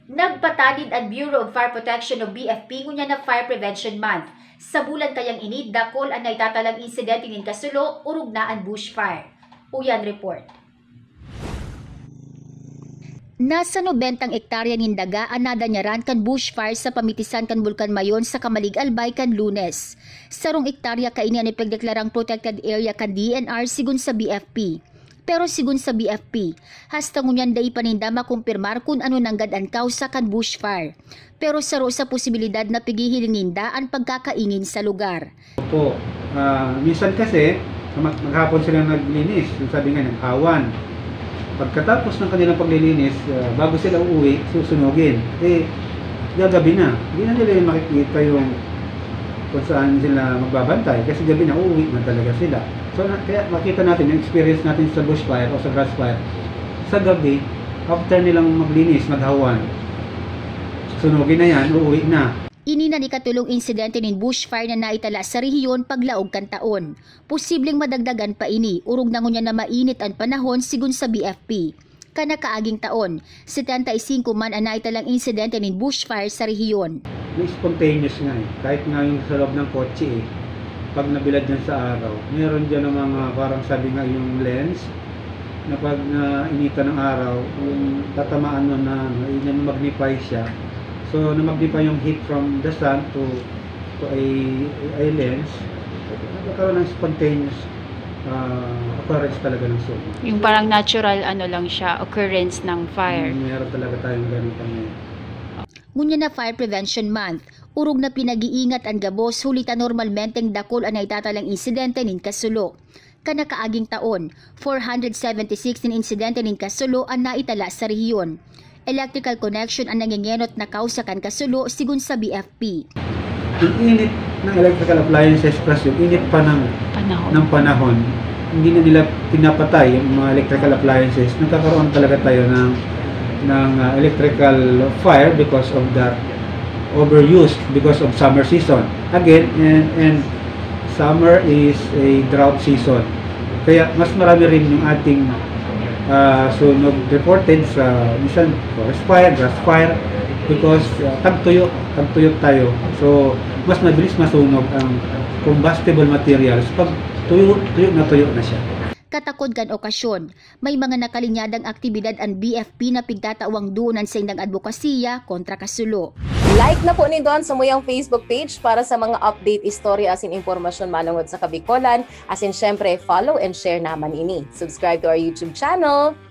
Nagpatalid ang Bureau of Fire Protection o BFP ngunya na Fire Prevention Month. Sa bulan kayang ini, dakol ang naitatalang insidente nin kasulo urog na ang bushfire. Uyan report. Nasa 90 ektarya nin daga ang nadanyaran kan bushfire sa pamitisan kan Bulkan Mayon sa Kamalig-Albay kan Lunes. Sarong ektarya kaini ang ipagdeklarang protected area kan DNR sigun sa BFP. Pero sigun sa BFP, hasta ngunyan day paninda makumpirmar kung ano nanggad ang kausa kan bushfire. Pero saro sa posibilidad na pigihilinginda ang pagkakaingin sa lugar. Opo, minsan kasi maghapon sila naglinis, yung sabi nga naghawan. Pagkatapos ng kanilang paglilinis, bago sila uuwi, susunugin. Gagabi na. Hindi na nila yung makikita yung kung saan sila magbabantay kasi gabi na uuwi na talaga sila. So kaya makita natin yung experience natin sa bushfire o sa grass fire. Sa gabi, after nilang maglinis, maghawan, sunugin na yan, uuwi na. Ini na ni katulong insidente nin bushfire na naitala sa rehiyon paglaog kan taon. Posibleng madagdagan pa ini, urog na ngunya na mainit ang panahon sigun sa BFP. Kanakaaging taon, 75 man ang naitalang insidente nin bushfire sa rehiyon. May spontaneous nga kahit nga yung sa loob ng kotse pag nabilad yan sa araw, meron dyan ng mga parang sabi nga yung lens na pag nainita ng araw, yung tatamaan mo na magnify siya. So na-magnify yung heat from the sun to a lens, nagkakaroon ng spontaneous occurrence talaga ng sunog. Yung parang natural lang siya, occurrence ng fire. Meron talaga tayong ganito ngayon. Ngunya na Fire Prevention Month, urog na pinag-iingat ang gabos hulita normalmenteng dakol ang naitatalang insidente nin kasulo. Kanakaaging taon, 476 nin insidente nin kasulo ang naitala sa rehiyon. Electrical connection ang nangingenot na kausa kan kasulo sigun sa BFP. Yung init ng electrical appliances plus yung init pa ng panahon, hindi na nila pinapatay yung mga electrical appliances. Nagkakaroon talaga tayo ng electrical fire because of that overuse because of summer season. Again, and summer is a drought season. Kaya mas marami rin yung ating sunog reported sa minsan forest fire, grass fire because tagtuyot tayo. So mas mabilis masunog ang combustible materials pag tuyo na siya. Katakod kan okasyon, may mga nakalinyadang aktibidad ang BFP na pigtatawang duunan sa indang advokasya kontra kasulo. Like na po ni Don sa muyang Facebook page para sa mga update, istorya, asin impormasyon malungod sa Kabikolan. Asin syempre, follow and share naman ini. Subscribe to our YouTube channel.